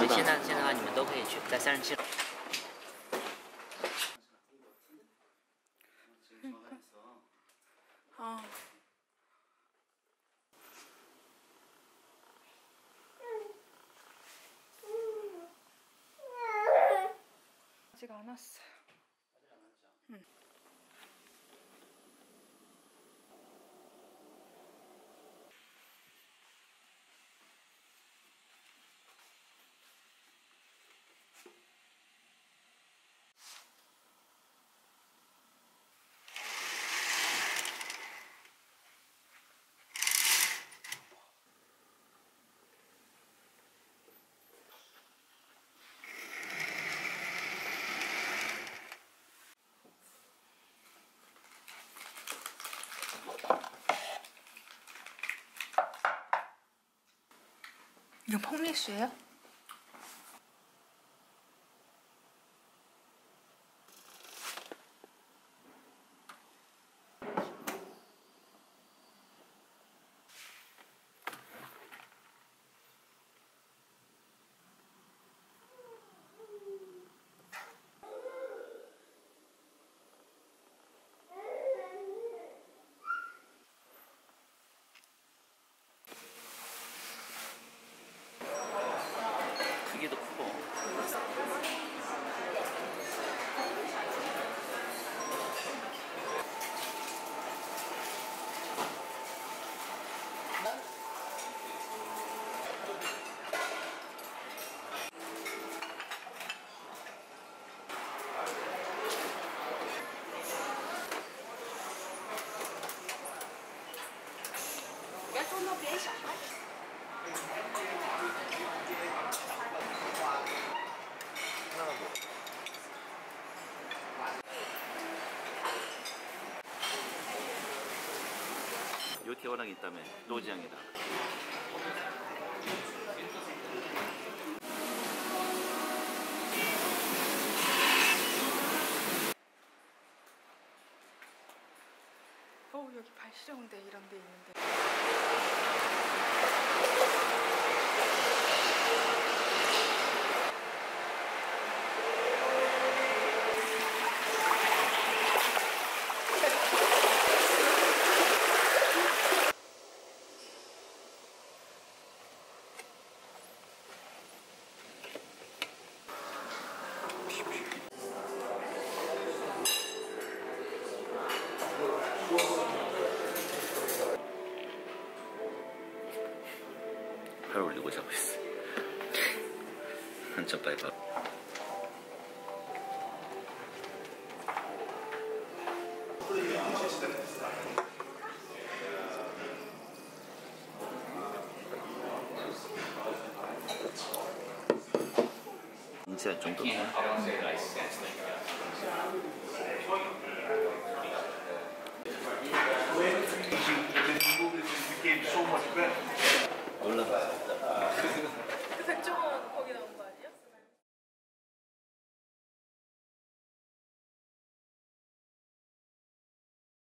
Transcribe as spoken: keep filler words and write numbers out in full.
所以现在现在的话，你们都可以去，在三十七楼。 아. 아직 안 왔어요. 응. 이거 펑리쉬예요? 크기도 크고. 요티 워낙 있다며 노지양이다. 어 여기 발시려운데 이런 데 있는데. 팔 올리고 자고 있어. 한참 빨리 봐. 인쇄할 정도면. 올라.